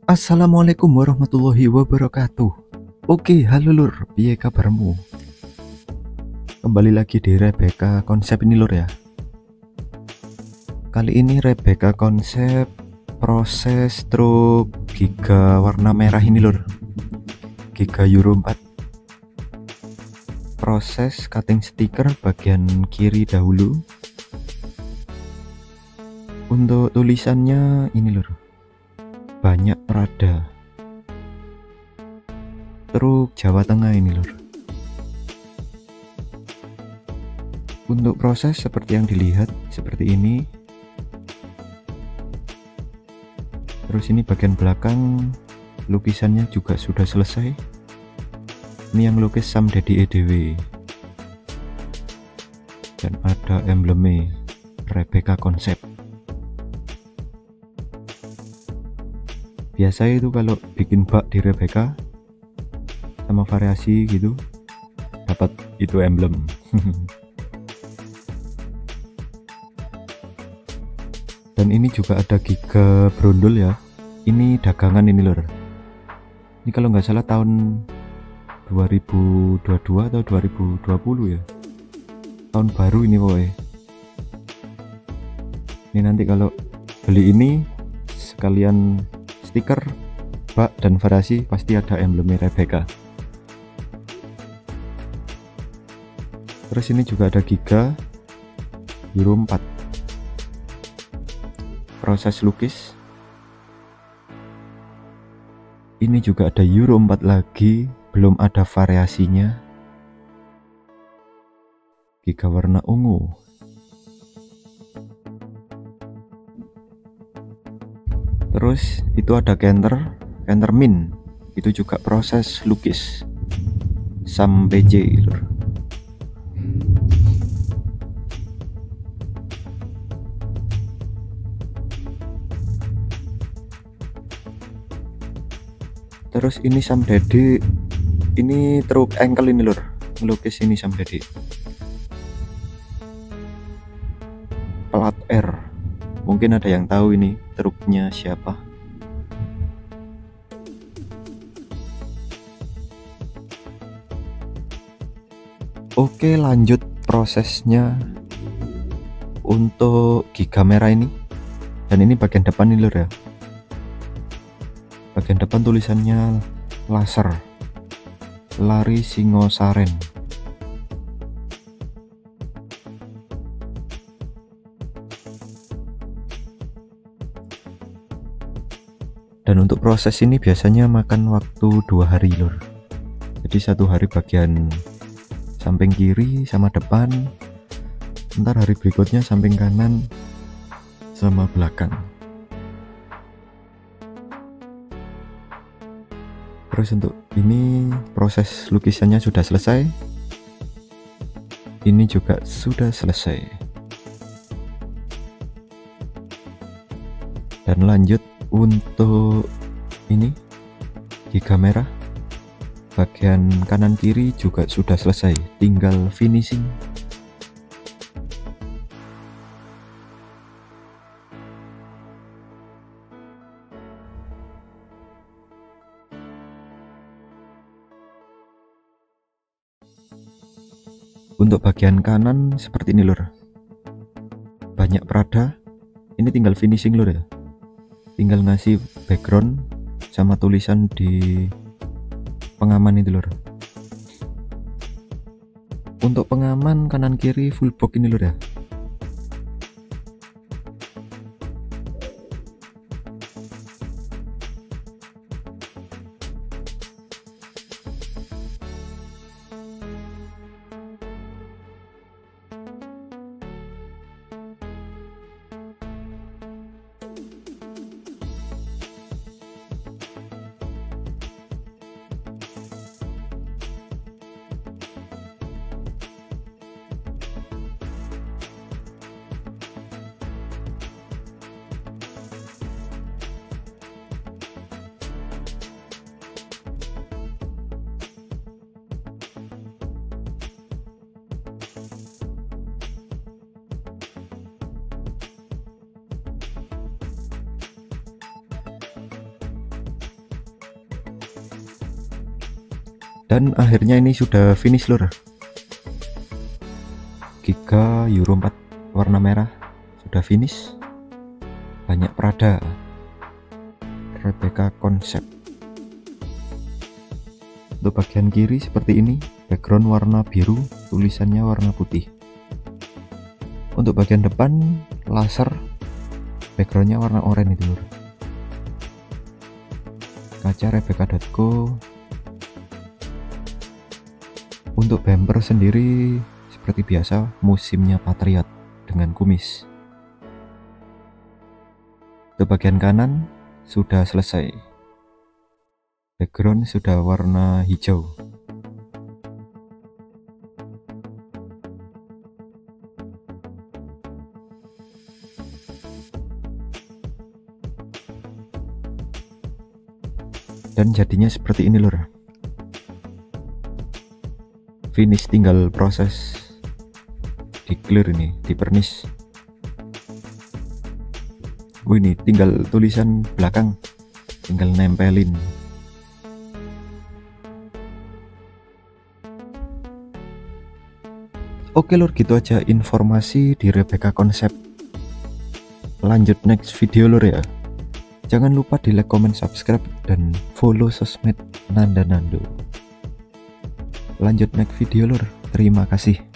Assalamualaikum warahmatullahi wabarakatuh. Oke, halo lur, piye kabarmu? Kembali lagi di Rebecca Konsep ini lur ya. Kali ini Rebecca Konsep proses stroke giga warna merah ini lur. Giga Euro 4. Proses cutting stiker bagian kiri dahulu. Untuk tulisannya ini lur. Banyak Prada. Truk Jawa Tengah ini lur. Untuk proses seperti yang dilihat seperti ini. Terus ini bagian belakang lukisannya juga sudah selesai. Ini yang lukis Sam Dedi EDW. Dan ada emblemnya Rebecca Konsep. Biasa itu kalau bikin bak di Rebecca sama variasi gitu dapat itu emblem. Dan ini juga ada giga brondol ya. Ini dagangan ini lor. Ini kalau nggak salah tahun 2022 atau 2020 ya. Tahun baru ini woy. Ini nanti kalau beli ini sekalian stiker, bak, dan variasi pasti ada emblemnya Rebecca. Terus ini juga ada giga Euro 4. Proses lukis. Ini juga ada Euro 4 lagi, belum ada variasinya. Giga warna ungu. Terus itu ada Canter Min. Itu juga proses lukis Sam PJ lur. Terus ini Sam Dedi. Ini truk ankle ini lur. Ngelukis ini Sam Dedi. Plat R. Mungkin ada yang tahu ini truknya siapa. Oke, lanjut prosesnya untuk giga merah ini. Dan ini bagian depan nih lur ya. Bagian depan tulisannya laser. Lari Singosaren. Dan untuk proses ini biasanya makan waktu 2 hari lur. Jadi 1 hari bagian samping kiri sama depan, ntar hari berikutnya samping kanan sama belakang. Terus untuk ini proses lukisannya sudah selesai. Ini juga sudah selesai. Dan lanjut untuk ini giga merah bagian kanan kiri juga sudah selesai, tinggal finishing. Untuk bagian kanan seperti ini lur, banyak Prada. Ini tinggal finishing lur ya. Tinggal ngasih background sama tulisan di pengaman itu lur. Untuk pengaman kanan kiri full box ini lur ya. Dan akhirnya ini sudah finish lur. Giga Euro 4 warna merah sudah finish. Banyak Prada Rebecca konsep. Untuk bagian kiri seperti ini, background warna biru, tulisannya warna putih. Untuk bagian depan laser, backgroundnya warna oranye itu lur. Kaca Rebecca.co. Untuk bumper sendiri seperti biasa, musimnya Patriot dengan kumis. Untuk bagian kanan sudah selesai, background sudah warna hijau. Dan jadinya seperti ini lur. Finish, tinggal proses di clear ini, di pernis. Ini tinggal tulisan belakang, tinggal nempelin. Oke lur, gitu aja informasi di Rebecca konsep. Lanjut next video lur ya. Jangan lupa di like, comment, subscribe, dan follow sosmed Nanda Nando. Lanjut next video lur. Terima kasih.